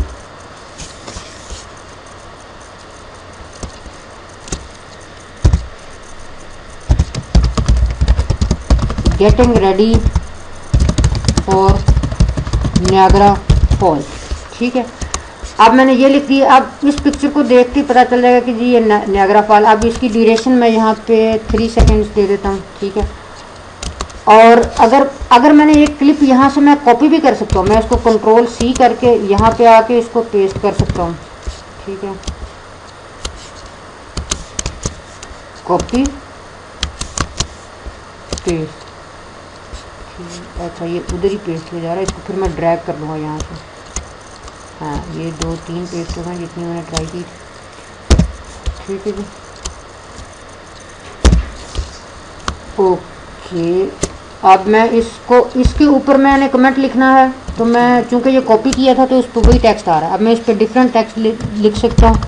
getting ready for Niagara Falls. ठीक है, अब मैंने ये लिख दिया। अब इस पिक्चर को देख के पता चल जाएगा कि जी ये नियाग्रा फॉल। अब इसकी ड्यूरेशन मैं यहाँ पे थ्री सेकेंड्स दे देता हूँ। ठीक है, और अगर अगर मैंने एक क्लिप यहाँ से मैं कॉपी भी कर सकता हूँ, मैं इसको कंट्रोल सी करके यहाँ पे आके इसको पेस्ट कर सकता हूँ। ठीक है, कॉपी पेस्ट। अच्छा, ये उधर ही पेस्ट हो जा रहा है, इसको फिर मैं ड्रैग कर लूँगा यहाँ से। हाँ, ये दो तीन पेस्ट हो गए जितनी मैंने ट्राई की। ठीक है जी, ओके। अब मैं इसको इसके ऊपर मैंने कमेंट लिखना है, तो मैं चूँकि ये कॉपी किया था तो उस पर वही टेक्स्ट आ रहा है। अब मैं इस पर डिफरेंट टेक्स्ट लि, लिख सकता हूँ।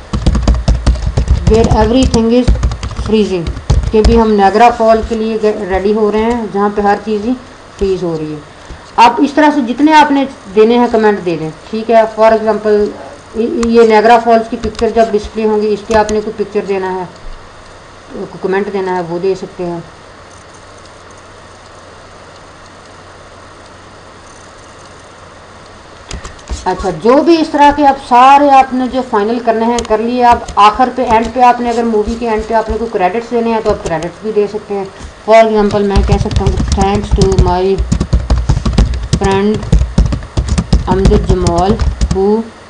Where everything is freezing, कि भी हम नियाग्रा फॉल के लिए रेडी हो रहे हैं जहाँ पे हर चीज़ ही फ्रीज हो रही है। आप इस तरह से जितने आपने देने हैं कमेंट दे दें। ठीक है, फॉर एग्जांपल ये नियाग्रा फॉल्स की पिक्चर जब डिस्प्ले होंगी इस पर आपने कोई पिक्चर देना है, तो कमेंट देना है, वो दे सकते हैं। अच्छा, जो भी इस तरह के आप सारे आपने जो फाइनल करने हैं कर लिए। आप आखिर पे एंड पे आपने अगर मूवी के एंड पे आपने कोई क्रेडिट्स देने हैं तो आप क्रेडिट्स भी दे सकते हैं। फॉर एग्जांपल मैं कह सकता हूँ thanks to my friend Amjad Jamal who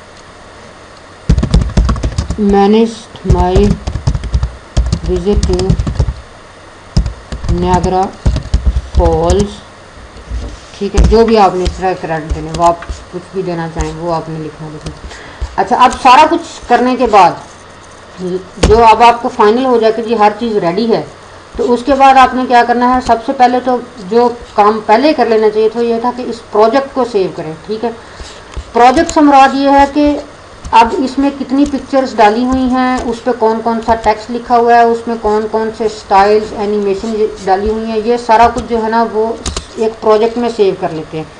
managed my visit to Niagara Falls. ठीक है, जो भी आपने इस तरह क्रेडिट देने, वो आप कुछ भी देना चाहें वो आपने लिखना लिखना। अच्छा, अब सारा कुछ करने के बाद जो अब आपको फाइनल हो जाए कि जी हर चीज़ रेडी है, तो उसके बाद आपने क्या करना है। सबसे पहले तो जो काम पहले कर लेना चाहिए था ये था कि इस प्रोजेक्ट को सेव करें। ठीक है, प्रोजेक्ट से मुराद ये है कि अब इसमें कितनी पिक्चर्स डाली हुई हैं, उस पर कौन कौन सा टेक्स्ट लिखा हुआ है, उसमें कौन कौन से स्टाइल्स एनिमेशन डाली हुई हैं, ये सारा कुछ जो है ना वो एक प्रोजेक्ट में सेव कर लेते हैं।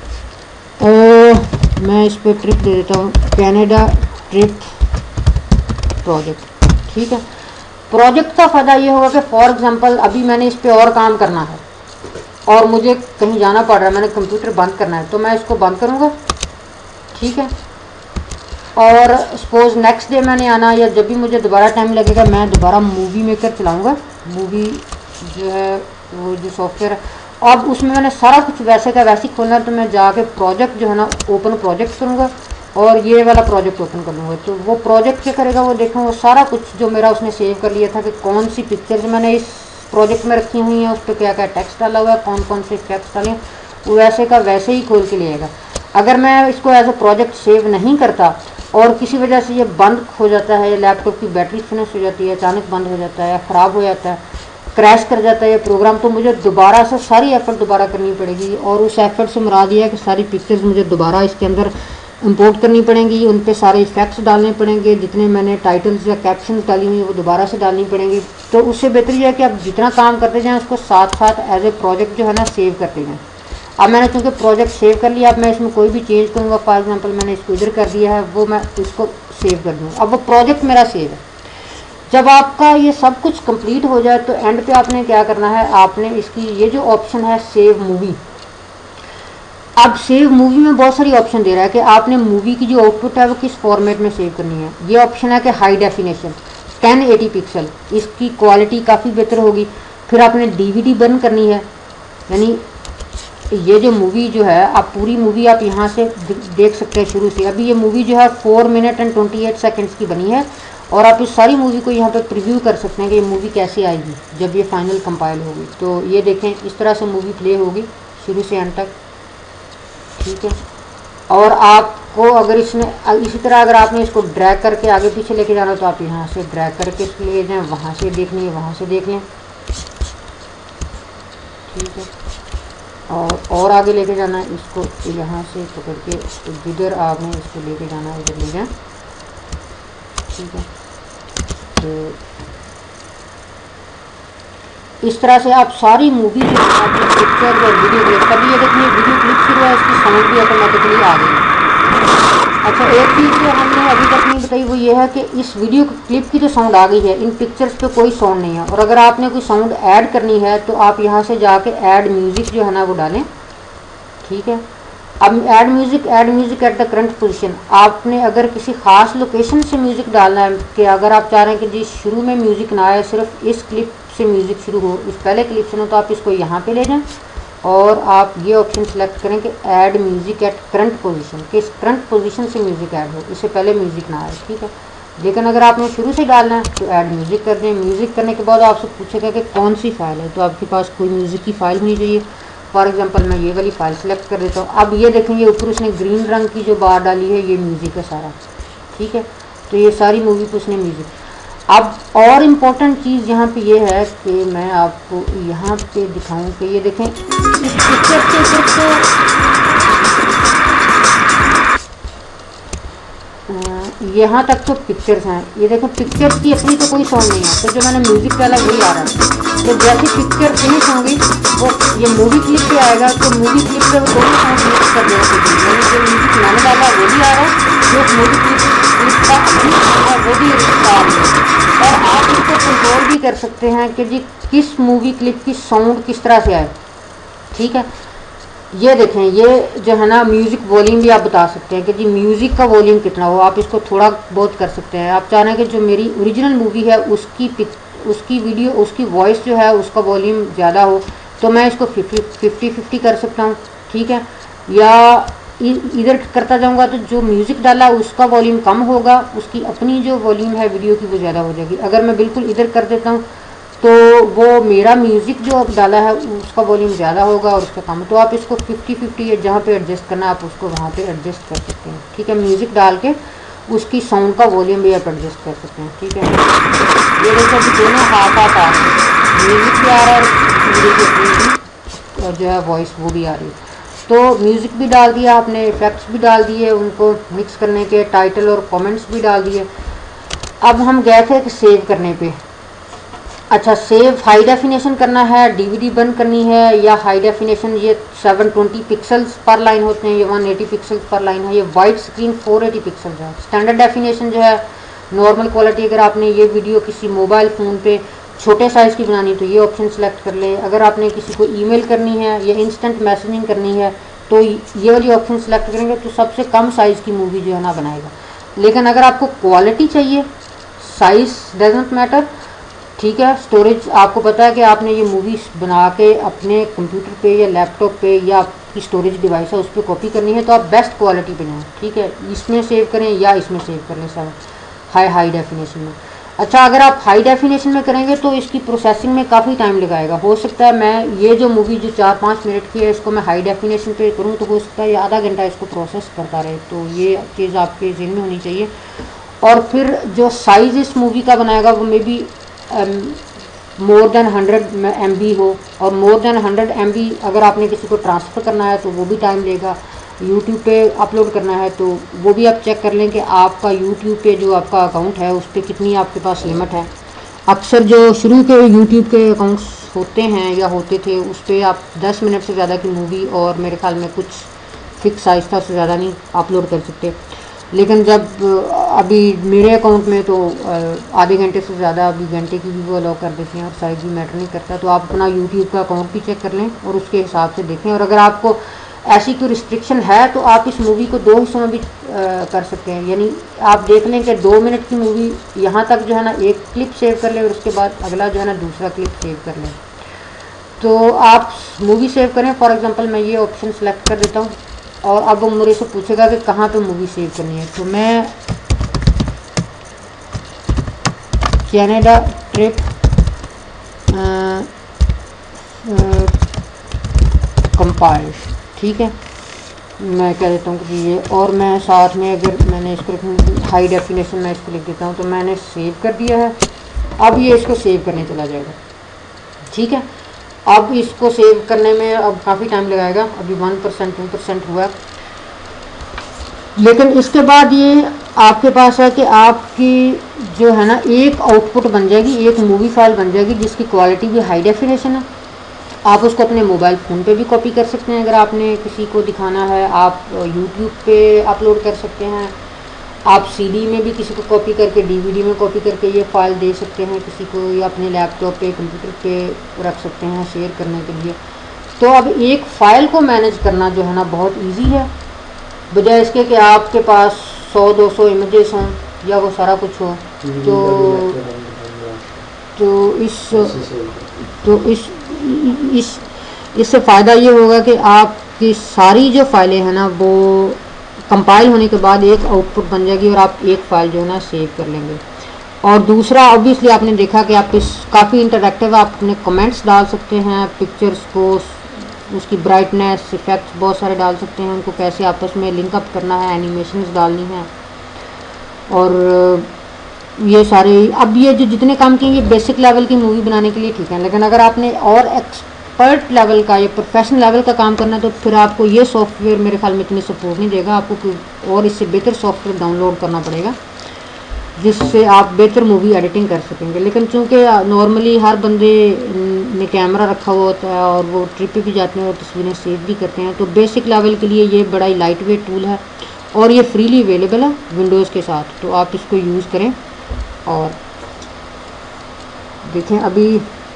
तो मैं इस पर ट्रिप दे देता हूँ, कनाडा ट्रिप प्रोजेक्ट। ठीक है, प्रोजेक्ट का फ़ायदा ये होगा कि फॉर एग्जांपल अभी मैंने इस पर और काम करना है और मुझे कहीं जाना पड़ रहा है, मैंने कंप्यूटर बंद करना है, तो मैं इसको बंद करूँगा। ठीक है, और सपोज नेक्स्ट डे मैंने आना, या जब भी मुझे दोबारा टाइम लगेगा मैं दोबारा मूवी मेकर चलाऊँगा। मूवी जो है वो जो सॉफ्टवेयर है, अब उसमें मैंने सारा कुछ वैसे का वैसे ही खोलना है, तो मैं जाके प्रोजेक्ट जो है ना ओपन प्रोजेक्ट करूँगा और ये वाला प्रोजेक्ट ओपन कर लूँगा। तो वो प्रोजेक्ट क्या करेगा, वो देखो वो सारा कुछ जो मेरा उसने सेव कर लिया था कि कौन सी पिक्चर्स मैंने इस प्रोजेक्ट में रखी हुई हैं, उस पर क्या क्या टेक्स्ट डाला हुआ है, कौन कौन से इफेक्ट्स डाले, वो वैसे का वैसे ही खोल के लेगा। अगर मैं इसको एज ए प्रोजेक्ट सेव नहीं करता और किसी वजह से ये बंद हो जाता है, लैपटॉप की बैटरी फिनिश हो जाती है, अचानक बंद हो जाता है, ख़राब हो जाता है, क्रैश कर जाता है ये प्रोग्राम, तो मुझे दोबारा से सारी एफर्ट दोबारा करनी पड़ेगी। और उस एफर्ट से मुराद ये है कि सारी पिक्चर्स मुझे दोबारा इसके अंदर इंपोर्ट करनी पड़ेंगी, उन पे सारे इफेक्ट्स डालने पड़ेंगे, जितने मैंने टाइटल्स या कैप्शंस डाली हुई है वो दोबारा से डालनी पड़ेंगी। तो उससे बेहतर यह है कि आप जितना काम करते जाएँ उसको साथ साथ एज ए प्रोजेक्ट जो है ना सेव करते जाएँ। अब मैंने क्योंकि प्रोजेक्ट सेव कर लिया, अब मैं इसमें कोई भी चेंज करूँगा, फॉर एग्जांपल मैंने इसको इधर कर दिया है, वो मैं इसको सेव कर दूँगा। अब वो प्रोजेक्ट मेरा सेव है। जब आपका ये सब कुछ कंप्लीट हो जाए तो एंड पे आपने क्या करना है, आपने इसकी ये जो ऑप्शन है सेव मूवी, अब सेव मूवी में बहुत सारी ऑप्शन दे रहा है कि आपने मूवी की जो आउटपुट है वो किस फॉर्मेट में सेव करनी है। ये ऑप्शन है कि high definition ten eighty pixel, इसकी क्वालिटी काफ़ी बेहतर होगी। फिर आपने डीवीडी बर्न करनी है, यानी ये जो मूवी जो है, आप पूरी मूवी आप यहाँ से देख सकते हैं शुरू से। अभी ये मूवी जो है four minute and twenty eight seconds की बनी है और आप इस सारी मूवी को यहाँ पर प्रीव्यू कर सकते हैं कि ये मूवी कैसे आएगी जब ये फाइनल कंपाइल होगी। तो ये देखें, इस तरह से मूवी प्ले होगी शुरू से एंड तक, ठीक है। और आपको अगर इसने इसी तरह अगर आपने इसको ड्रैग करके आगे पीछे लेके जाना तो आप यहाँ से ड्रैग करके इसको ले जाएँ, वहाँ से देखनी है वहाँ से देख लें, ठीक है। और और आगे लेके जाना है इसको, यहाँ से पकड़ के जिधर आपने इसको लेके जाना है उधर ले जाएं, ठीक है। तो इस तरह से आप सारी मूवी जो आपने पिक्चर और वीडियो क्लिप, तभी ये देखिए वीडियो क्लिप शुरू है, इसकी साउंड भी ऑटोमेटिकली आ गई। अच्छा, एक चीज़ जो हमने अभी तक नहीं बताई वो ये है कि इस वीडियो क्लिप की जो साउंड आ गई है, इन पिक्चर्स पे कोई साउंड नहीं है। और अगर आपने कोई साउंड ऐड करनी है तो आप यहाँ से जाके ऐड म्यूज़िक जो है ना वो डालें, ठीक है। अब add music add music at the current position, आपने अगर किसी ख़ास लोकेशन से म्यूज़िक डालना है कि अगर आप चाह रहे हैं कि जी शुरू में म्यूज़िक ना आए, सिर्फ इस क्लिप से म्यूज़िक शुरू हो, इस पहले क्लिप से हो, तो आप इसको यहाँ पे ले जाएं और आप ये ऑप्शन सेलेक्ट करें कि add music at current position, कि इस करंट पोजीशन से म्यूज़िक ऐड हो, इससे पहले म्यूज़िक ना आए, ठीक है। लेकिन अगर आपने शुरू से डालना है तो ऐड म्यूज़िक कर दें। म्यूज़िक करने के बाद आपसे पूछेगा कि कौन सी फ़ाइल है, तो आपके पास कोई म्यूज़िक की फ़ाइल होनी चाहिए। फॉर एग्जांपल मैं ये वाली फ़ाइल सेलेक्ट कर देता हूँ। अब ये देखेंगे ऊपर उसने ग्रीन रंग की जो बार डाली है, ये म्यूज़िक है सारा, ठीक है। तो ये सारी मूवी पर उसने म्यूज़िक। अब और इम्पोर्टेंट चीज़ यहाँ पे ये है कि मैं आपको यहाँ पे दिखाऊं कि ये देखें इस पिक्चर के ऊपर तो यहाँ तक तो पिक्चर्स हैं। ये देखें पिक्चर्स की अपनी तो कोई साउंड नहीं है, तो जो मैंने म्यूज़िक डाला वही आ रहा है। तो जैसे पिक्चर फिनिश होंगी वो ये मूवी क्लिप पे आएगा, तो मूवी क्लिप पे वो दोनों साउंड मिक्स कर देना चाहिए। जो म्यूज़िक मैंने डाला वो भी आ रहा है, जो मूवी क्लिप क्लिप का है वो भी आ रहा है। और आप इसको कंट्रोल भी कर सकते हैं कि जी किस मूवी क्लिप की साउंड किस तरह से आए, ठीक है। ये देखें, ये जो है ना म्यूज़िक वॉल्यूम भी आप बता सकते हैं कि जी म्यूज़िक का वॉल्यूम कितना हो, आप इसको थोड़ा बहुत कर सकते हैं। आप चाह रहे हैं कि जो मेरी ओरिजिनल मूवी है उसकी उसकी वीडियो उसकी वॉइस जो है उसका वॉल्यूम ज़्यादा हो, तो मैं इसको फिफ्टी फिफ्टी फिफ्टी कर सकता हूँ, ठीक है। या इधर करता जाऊंगा तो जो म्यूज़िक डाला उसका वॉल्यूम कम होगा, उसकी अपनी जो वॉल्यूम है वीडियो की वो ज़्यादा हो जाएगी। अगर मैं बिल्कुल इधर कर देता हूँ तो वो मेरा म्यूज़िक जो अब डाला है उसका वॉल्यूम ज़्यादा होगा और उसका कम। तो आप इसको फिफ्टी फिफ्टी जहाँ पे एडजस्ट करना आप उसको वहाँ पे एडजस्ट कर सकते हैं, ठीक है। म्यूज़िक डाल के उसकी साउंड का वॉल्यूम भी आप एडजस्ट कर सकते हैं, ठीक है। ये देखो कि दोनों हाथ हाथ आ रहे हैं, म्यूज़िक भी आ रहा है और जो है वॉइस वो भी आ रही है। तो म्यूज़िक भी डाल दिया आपने, इफेक्ट्स भी डाल दिए, उनको मिक्स करने के टाइटल और कमेंट्स भी डाल दिए। अब हम गए थे कि सेव करने पे। अच्छा, सेव हाई डेफिनेशन करना है, डीवीडी बंद करनी है या हाई डेफिनेशन, ये सेवन ट्वेंटी पिक्सल्स पर लाइन होते हैं, ये वन एटी पिक्सल्स पर लाइन है। ये wide screen four eighty pixels है। स्टैंडर्ड डेफिनेशन जो है नॉर्मल क्वालिटी, अगर आपने ये वीडियो किसी मोबाइल फ़ोन पे छोटे साइज़ की बनानी तो ये ऑप्शन सेलेक्ट कर लें। अगर आपने किसी को ईमेल करनी है या इंस्टेंट मैसेजिंग करनी है तो ये वाली ऑप्शन सेलेक्ट करेंगे तो सबसे कम साइज़ की मूवी जो है ना बनाएगा। लेकिन अगर आपको क्वालिटी चाहिए, साइज़ डजंट मैटर, ठीक है। स्टोरेज आपको पता है कि आपने ये मूवी बना के अपने कंप्यूटर पे या लैपटॉप पे या आपकी स्टोरेज डिवाइस है उस पर कॉपी करनी है तो आप बेस्ट क्वालिटी पे जाएं, ठीक है। इसमें सेव करें या इसमें सेव कर लें सब हाई हाई डेफिनेशन में। अच्छा, अगर आप हाई डेफिनेशन में करेंगे तो इसकी प्रोसेसिंग में काफ़ी टाइम लगाएगा। हो सकता है मैं ये जो मूवी जो चार पाँच मिनट की है इसको मैं हाई डेफिनेशन पे करूँ तो हो सकता है आधा घंटा इसको प्रोसेस करता रहे। तो ये चीज़ आपके ज़हन में होनी चाहिए। और फिर जो साइज़ इस मूवी का बनाएगा वो maybe more than hundred M B हो, और more than hundred M B अगर आपने किसी को ट्रांसफ़र करना है तो वो भी टाइम लेगा। यूट्यूब पे अपलोड करना है तो वो भी आप चेक कर लें कि आपका यूट्यूब पे जो आपका अकाउंट है उस पर कितनी आपके पास लिमिट है। अक्सर जो शुरू के यूट्यूब के अकाउंट्स होते हैं या होते थे उस पर आप दस मिनट से ज़्यादा की मूवी और मेरे ख्याल में कुछ फिक्स साइज था, उससे ज़्यादा नहीं अपलोड कर सकते। लेकिन जब अभी मेरे अकाउंट में तो आधे घंटे से ज़्यादा, अभी घंटे की भी वो अलाउ कर देते हैं और साइज़ भी मैटर नहीं करता। तो आप अपना यूट्यूब का अकाउंट भी चेक कर लें और उसके हिसाब से देखें। और अगर आपको ऐसी कोई रिस्ट्रिक्शन है तो आप इस मूवी को दो हिस्सों में भी आ, कर सकते हैं। यानी आप देख लें कि दो मिनट की मूवी यहाँ तक जो है ना एक क्लिप सेव कर लें और उसके बाद अगला जो है ना दूसरा क्लिप सेव कर लें। तो आप मूवी सेव करें। फॉर एग्ज़ाम्पल मैं ये ऑप्शन सेलेक्ट कर देता हूँ और अब वो मेरे से पूछेगा कि कहाँ पे मूवी सेव करनी है। तो मैं कनाडा ट्रिप कंपाइल्ड, ठीक है, मैं कह देता हूँ कि ये, और मैं साथ में अगर मैंने इसको हाई डेफिनेशन में इसको लिख देता हूँ तो मैंने सेव कर दिया है। अब ये इसको सेव करने चला जाएगा, ठीक है। अब इसको सेव करने में अब काफ़ी टाइम लगाएगा, अभी वन परसेंट टू परसेंट हुआ, लेकिन इसके बाद ये आपके पास है कि आपकी जो है ना एक आउटपुट बन जाएगी, एक मूवी फाइल बन जाएगी जिसकी क्वालिटी भी हाई डेफिनेशन है। आप उसको अपने मोबाइल फ़ोन पे भी कॉपी कर सकते हैं, अगर आपने किसी को दिखाना है। आप यूट्यूब पे अपलोड कर सकते हैं, आप सीडी में भी किसी को कॉपी करके, डीवीडी में कॉपी करके ये फाइल दे सकते हैं किसी को, या अपने लैपटॉप पे, कंप्यूटर पे रख सकते हैं शेयर करने के लिए। तो अब एक फ़ाइल को मैनेज करना जो है ना बहुत ईजी है, बजाय इसके कि आपके पास सौ दो सौ इमेजेस हों या वो सारा कुछ हो। तो तो इस तो इस इस इससे फ़ायदा ये होगा कि आपकी सारी जो फाइलें हैं ना वो कंपाइल होने के बाद एक आउटपुट बन जाएगी और आप एक फ़ाइल जो है ना सेव कर लेंगे। और दूसरा ऑब्वियसली आपने देखा कि आप इस काफ़ी इंटरैक्टिव, आप अपने कमेंट्स डाल सकते हैं, पिक्चर्स को, उसकी ब्राइटनेस, इफेक्ट्स बहुत सारे डाल सकते हैं, उनको कैसे आपस में लिंकअप करना है, एनिमेशंस डालनी है, और ये सारे। अब ये जो जितने काम किए ये बेसिक लेवल की मूवी बनाने के लिए ठीक है, लेकिन अगर आपने और एक्सपर्ट लेवल का या प्रोफेशनल लेवल का काम करना है तो फिर आपको ये सॉफ्टवेयर मेरे ख्याल में इतनी सपोर्ट नहीं देगा, आपको कोई और इससे बेहतर सॉफ्टवेयर डाउनलोड करना पड़ेगा जिससे आप बेहतर मूवी एडिटिंग कर सकेंगे। लेकिन चूँकि नॉर्मली हर बंदे ने कैमरा रखा हुआ होता है और वो ट्रिप पे भी जाते हैं और तस्वीरें सेव भी करते हैं, तो बेसिक लेवल के लिए ये बड़ा ही लाइट वेट टूल है और ये फ्रीली अवेलेबल है विंडोज़ के साथ। तो आप इसको यूज़ करें और देखें। अभी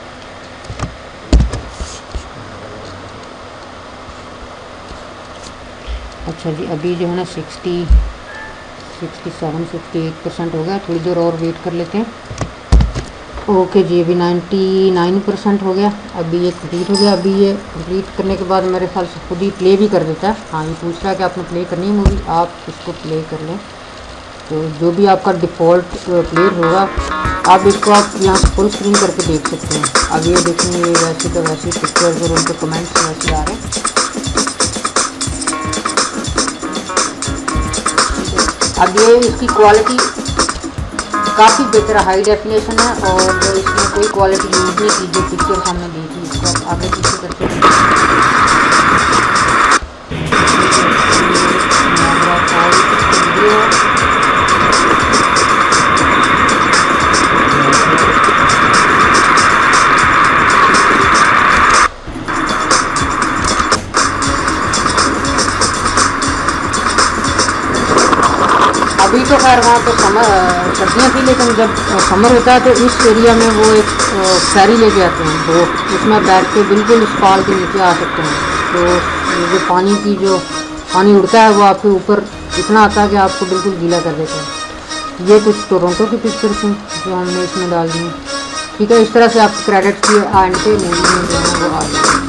अच्छा जी, अभी जो है ना sixty sixty seven sixty eight percent हो गया, थोड़ी देर और वेट कर लेते हैं। ओके जी, अभी नाइन्टी नाइन परसेंट हो गया, अभी ये कंप्लीट हो गया। अभी ये कंप्लीट करने के बाद मेरे ख्याल से खुद ही प्ले भी कर देता है। हाँ, ये पूछ रहा है कि आपने प्ले करनी है मूवी, आप इसको प्ले कर लें। तो जो भी आपका डिफ़ॉल्ट प्लेयर होगा, आप इसको आप यहाँ से फुल स्क्रीन करके देख सकते हैं। अब ये देखेंगे ये वैसे तो वैसे पिक्चर्स और उनके कमेंट्स वैसे आ रहे हैं। अब ये इसकी क्वालिटी काफ़ी बेहतर हाई डेफिनेशन है और इसमें कोई क्वालिटी यूज़ नहीं की जो पिक्चर हमने देखी। इसको आगे पीछे करते हैं। अभी तो खैर वहाँ तो समर सर्दियाँ थी, लेकिन जब समर होता है तो इस एरिया में वो एक फेरी लेके आते हैं, बोट, उसमें बैठ के बिल्कुल इस फॉल के नीचे आ सकते हैं। तो ये जो पानी की जो पानी उड़ता है वो आपके ऊपर इतना आता है कि आपको बिल्कुल गीला कर देता है। ये कुछ टोरंटो की पिक्चर्स हैं जो हमने इसमें डाल दी हैं, ठीक है। इस तरह से आप क्रेडिट की एंड पे मूवी में जो है वो आ जाए।